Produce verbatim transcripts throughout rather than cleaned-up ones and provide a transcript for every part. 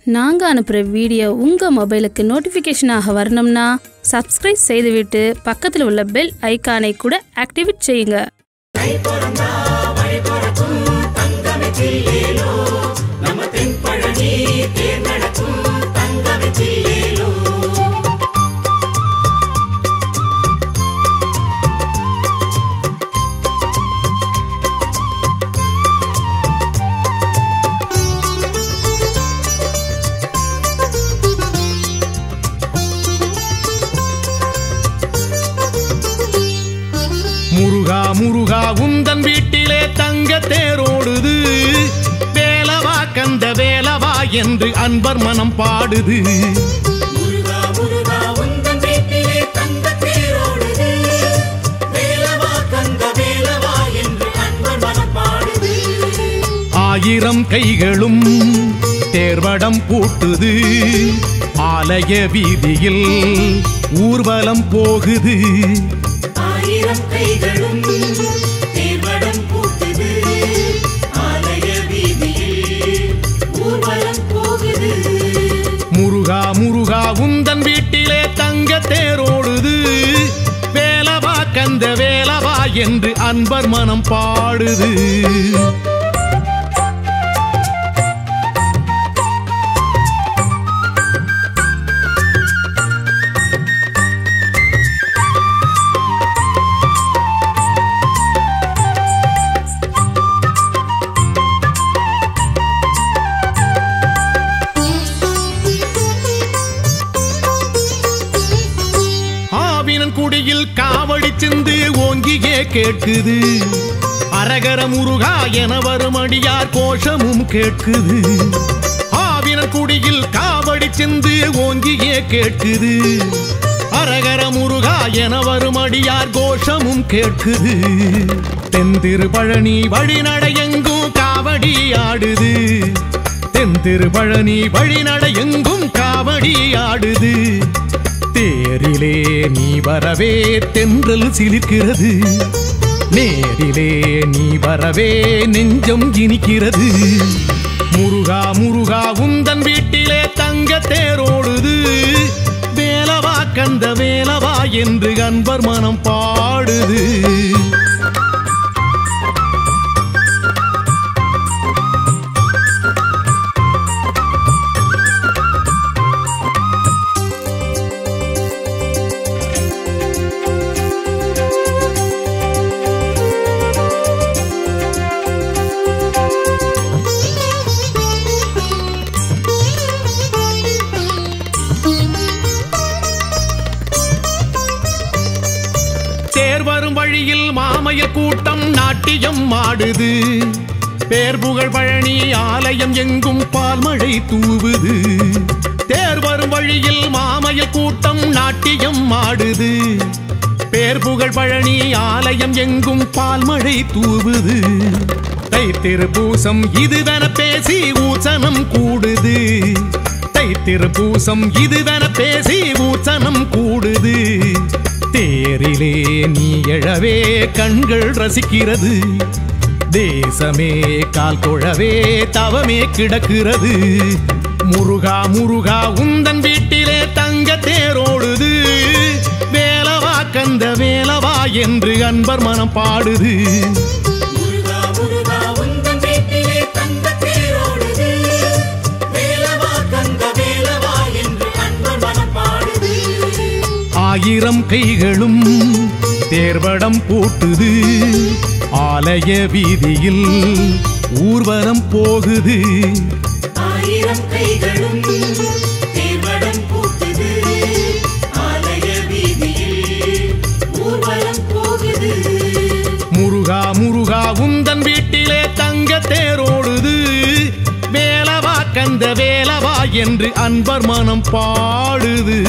நாங்க அனுப்புற வீடியோ உங்க மொபைலுக்கு நோட்டிபிகேஷன் ஆக வரணும்னா சப்ஸ்கிரைப் செய்துவிட்டு பக்கத்தில் உள்ள பெல் ஐகானை கூட ஆக்டிவேட் செய்யுங்க. முருகா முருகா உந்தன் வீட்டிலே தங்க தேரோடுது, வேலவா கந்த வேலவா என்று அன்பர் மனம் பாடுது. முருகா முருகா உந்தன் வீட்டிலே தங்க தேரோடுது, வேலவா கந்த வேலவா என்று அன்பர் மனம் பாடுது. ஆயிரம் கைகளும் தேர்வடம் பூட்டுது, ஆலய வீதியில் ஊர்வலம் போகுது. ஆயிரம் கைகளும் தேர்வடம் பூட்டுது, ஆலய வீதியில் ஊர்வலம் போகுது. முருகா முருகா உந்தன் வீட்டிலே தங்க தேரோடுது, வேலவா கந்த வேலவா என்று அன்பர் மனம் பாடுது. குடியில் காவடி சிந்து ஓங்கியே கேட்குது, அரகர முருகா என வரும் அடியார் கோஷமும் கேட்குது. ஆவினர் குடியில் காவடி சிந்து ஓங்கியே கேட்குது, அரகர முருகா என வரும் அடியார் கோஷமும் கேட்குது. தென்திரு பழனி வழிநடையெங்கும் காவடி ஆடுது, தென்திரு பழனி வழிநடையெங்கும் காவடி ஆடுது. தேரிலே நீ வரவே தென்றல் சிலிர்க்கிறது, நேரிலே நீ வரவே நெஞ்சம் இனிக்கிறது. முருகா முருகா உந்தன் வீட்டிலே தங்க தேரோடுது, வேலவா கந்த வேலவா என்று அன்பர் மனம் பாடுது. தேர் வரும் வழியில் மாமயில் கூட்டம் நாட்டியம் ஆடுது, பேர் புகழ் பழனி ஆலயம் எங்கும் பால்மழை தூவுது. தேர் வரும் வழியில் மாமயில் கூட்டம் நாட்டியம் ஆடுது, பேர் புகழ் பழனி ஆலயம் எங்கும் பால்மழை தூவுது. தைத்திரு பூசம் இதுவென பேசி ஊசனம் கூடுது, தைத்திரு பூசம் இதுவென பேசி ஊசனம் கூடுது. தேரிலே நீ எழவே கண்கள் ரசிக்கிறது, தேசமே கால் தொழவே தவமே கிடக்கிறது. முருகா முருகா உந்தன் வீட்டிலே தங்க தேரோடுது, வேலவா கந்த வேலவா என்று அன்பர் மனம் பாடுது. முருகா முருகா உந்தன் வீட்டிலே தங்க தேரோடுது, வேலவா கந்த வேலவா என்று அன்பர் மனம் பாடுது. ஆயிரம் கைகளும் தேர்வடம் பூட்டுது, ஆலய வீதியில் ஊர்வலம் போகுது. ஆயிரம் கைகளும் தேர்வடம் பூட்டுது, ஆலய வீதியில் ஊர்வலம் போகுது. முருகா முருகா உந்தன் வீட்டிலே தங்க தேரோடுது, வேலவா கந்த வேலவா என்று அன்பர் மனம் பாடுது.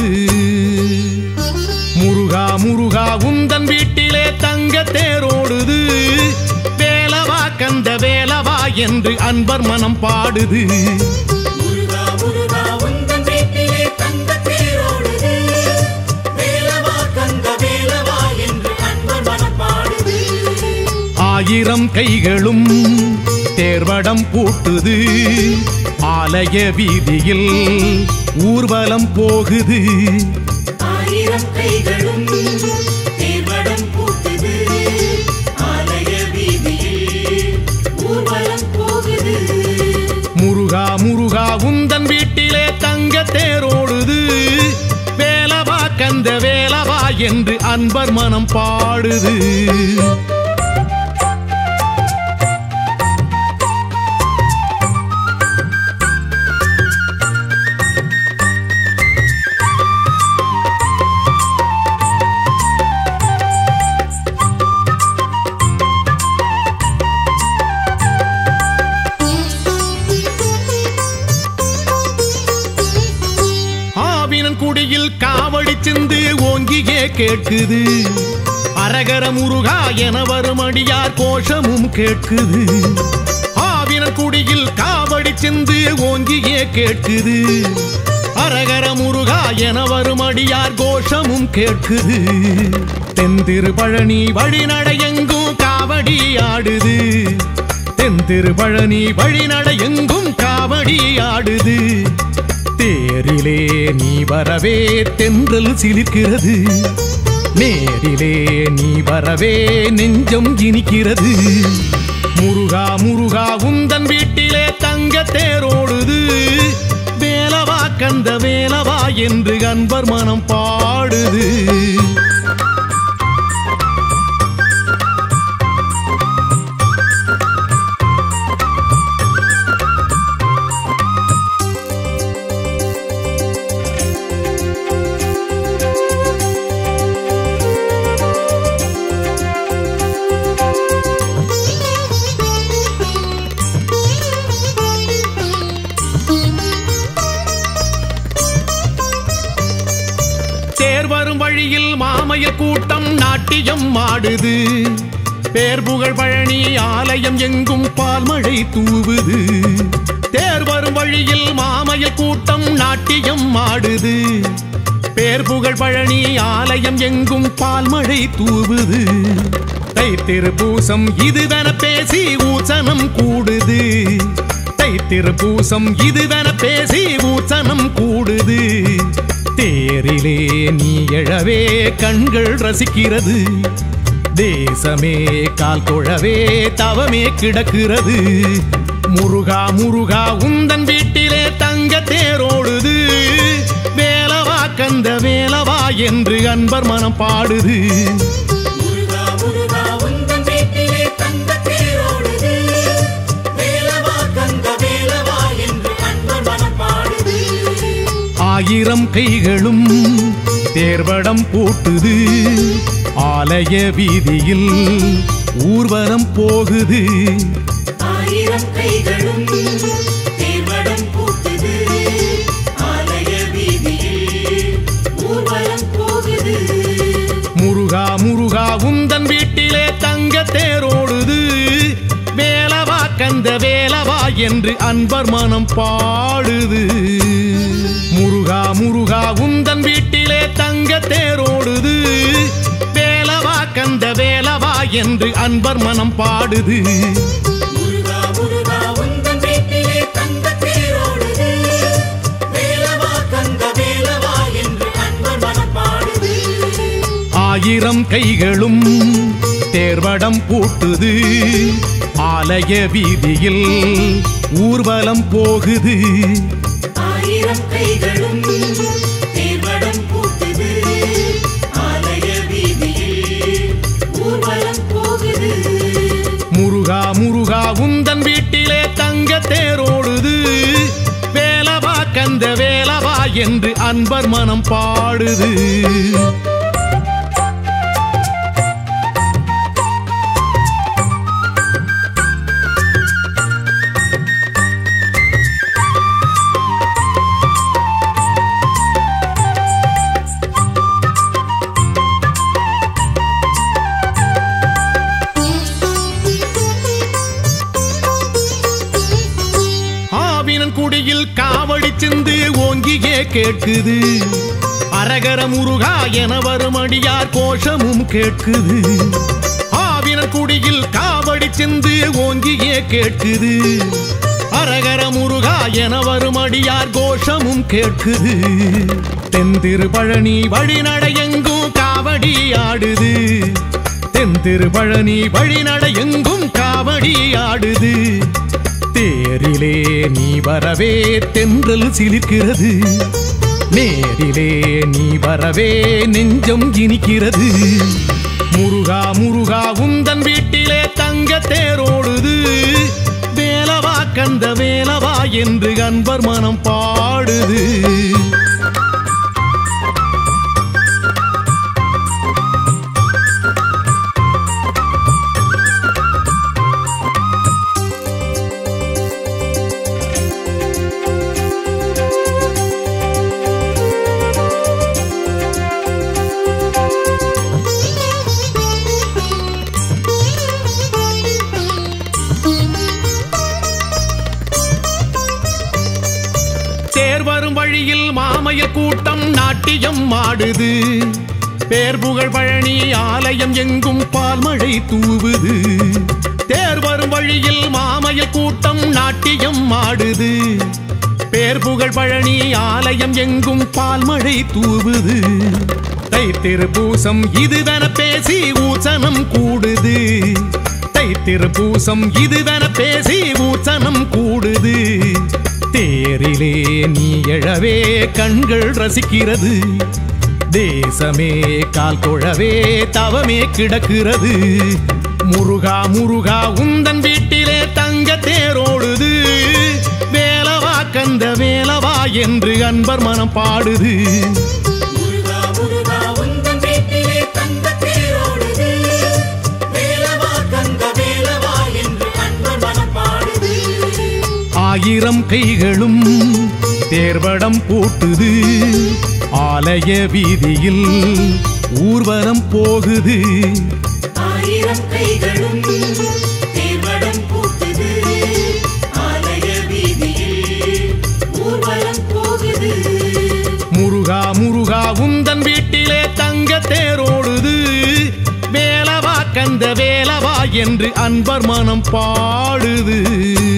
முருகா முருகா உந்தன் வீட்டிலே தங்க தேரோடுது, வேலவா கந்த வேலவா என்று அன்பர் மனம் பாடுது. முருகா முருகா உந்தன் வீட்டிலே தங்க தேரோடுது, வேலவா கந்த வேலவா என்று அன்பர் மனம் பாடுது. ஆயிரம் கைகளும் தேர்வடம் பூட்டுது ஆலய வீதியில் ஊர்வலம் போகுது ஆயிரம் கைகளும் தேர்வடம் பூட்டுது ஆலய வீதியில் ஊர்வலம் போகுது முருகா முருகா உந்தன் வீட்டிலே தங்க தேரோடுது வேலவா கந்த வேலவா என்று அன்பர் மனம் பாடுது குடியில் காவடி சிந்து ஓங்கியே கேட்குது அரகர முருகா என வரும் அடியார் கோஷமும் கேட்குது ஆவினன் குடியில் காவடி சிந்து ஓங்கியே கேட்குது அரகர முருகா என வரும் அடியார் கோஷமும் கேட்குது தென்திரு பழனி வழிநடை எங்கும் காவடி ஆடுது தென்திரு பழனி வழிநடை எங்கும் காவடி ஆடுது தேரிலே நீ வரவே தென்றல் சிலிர்க்கிறது நேரிலே நீ வரவே நெஞ்சம் இனிக்கிறது முருகா முருகா உந்தன் வீட்டிலே தங்க தேரோடுது வேலவா கந்த வேலவா என்று அன்பர் மனம் பாடுது வழியில் மாமய கூட்டம் நாட்டியம் ஆடுது பேர் புகழ் பழனி ஆலயம் எங்கும் பால்மழை தூவுது தேர் வரும் வழியில் மாமய கூட்டம் நாட்டியம் ஆடுது பேர் புகழ் பழனி ஆலயம் எங்கும் பால்மழை தூவுது தைத்திரு பூசம் இதுவென பேசி ஊசனம் கூடுது தைத்திரு பூசம் இதுவென பேசி ஊசனம் கூடுது தேரிலே நீ எழவே கண்கள் ரசிக்கிறது தேசமே கால் தொழவே தவமே கிடக்கிறது முருகா முருகா உந்தன் வீட்டிலே தங்க தேரோடுது வேலவா கந்த வேலவா என்று அன்பர் மனம் பாடுது முருகா முருகா உந்தன் வீட்டிலே தங்க தேரோடுது வேலவா கந்த வேலவா என்று அன்பர் மனம் பாடுது ஆயிரம் கைகளும் தேர்வடம் பூட்டுது ஆலய வீதியில் ஊர்வலம் போகுது ஆயிரம் கைகளும் தேர்வடம் பூட்டுது ஆலய வீதியில் ஊர்வலம் போகுது முருகா முருகா உந்தன் வீட்டிலே தங்க தேரோடுது வேலவா கந்த வேலவா என்று அன்பர் மனம் பாடுது முருகா முருகா உந்தன் வீட்டிலே தங்க தேரோடுது வேலவா கந்த வேலவா என்று அன்பர் மனம் பாடுது முருகா முருகா உந்தன் வீட்டிலே தங்க தேரோடுது வேலவா கந்த வேலவா என்று அன்பர் மனம் பாடுது ஆயிரம் கைகளும் தேர்வடம் பூட்டுது ஆலய வீதியில் ஊர்வலம் போகுது ஆயிரம் கைகளும் தேர்வடம் பூட்டுது ஆலய வீதியில் ஊர்வலம் போகுது முருகா முருகா உந்தன் வீட்டிலே தங்க தேரோடுது வேலவா கந்த வேலவா என்று அன்பர் மனம் பாடுது குடியில் காவடி சிந்து ஓங்கியே கேட்குது அரகர முருகா என வரும் அடியார் கோஷமும் கேட்குது ஆவினன் குடியில் காவடி காவடிச்செந்து ஓங்கியே கேட்குது. அரகர முருகா என வரும் அடியார் கோஷமும் கேட்குது. தென்திரு பழனி வழிநடையெங்கும் காவடி ஆடுது. தென்திரு பழனி வழிநடையெங்கும் காவடி ஆடுது. தேரிலே நீ வரவே தென்றல் சிலிர்க்கிறது. நேரிலே நீ வரவே நெஞ்சம் இனிக்கிறது. முருகா முருகா உந்தன் வீட்டிலே தங்க தேரோடுது. வேலவா கந்த வேலவா என்று அன்பர் மனம் பாடுது. தேர் வரும் வழியில் மாமயில் கூட்டம் நாட்டியம் ஆடுது. பேர் புகழ் பழனி ஆலயம் எங்கும் பால்மழை தூவுது. தேர் வரும் வழியில் மாமயில் கூட்டம் நாட்டியம் ஆடுது. பேர் புகழ் பழனி ஆலயம் எங்கும் பால்மழை தூவுது. தைத்திரு பூசம் இதுவென பேசி ஊசனம் கூடுது. தைத்திரு பூசம் இதுவென பேசி ஊசனம் கூடுது. தேரிலே நீ எழவே கண்கள் ரசிக்கிறது. தேசமே கால் தொழவே தவமே கிடக்கிறது. முருகா முருகா உந்தன் வீட்டிலே தங்க தேரோடுது. வேலவா கந்த வேலவா என்று அன்பர் மனம் பாடுது. ஆயிரம் கைகளும் தேர்வடம் போட்டுது. ஆலய வீதியில் ஊர்வலம் போகுது. ஆயிரம் கைகளும் தேர்வடம் போட்டுது. ஆலய வீதியில் ஊர்வலம் போகுது. முருகா முருகா உந்தன் வீட்டிலே தங்க தேரோடுது. வேலவா கந்த வேலவா என்று அன்பர் மனம் பாடுது.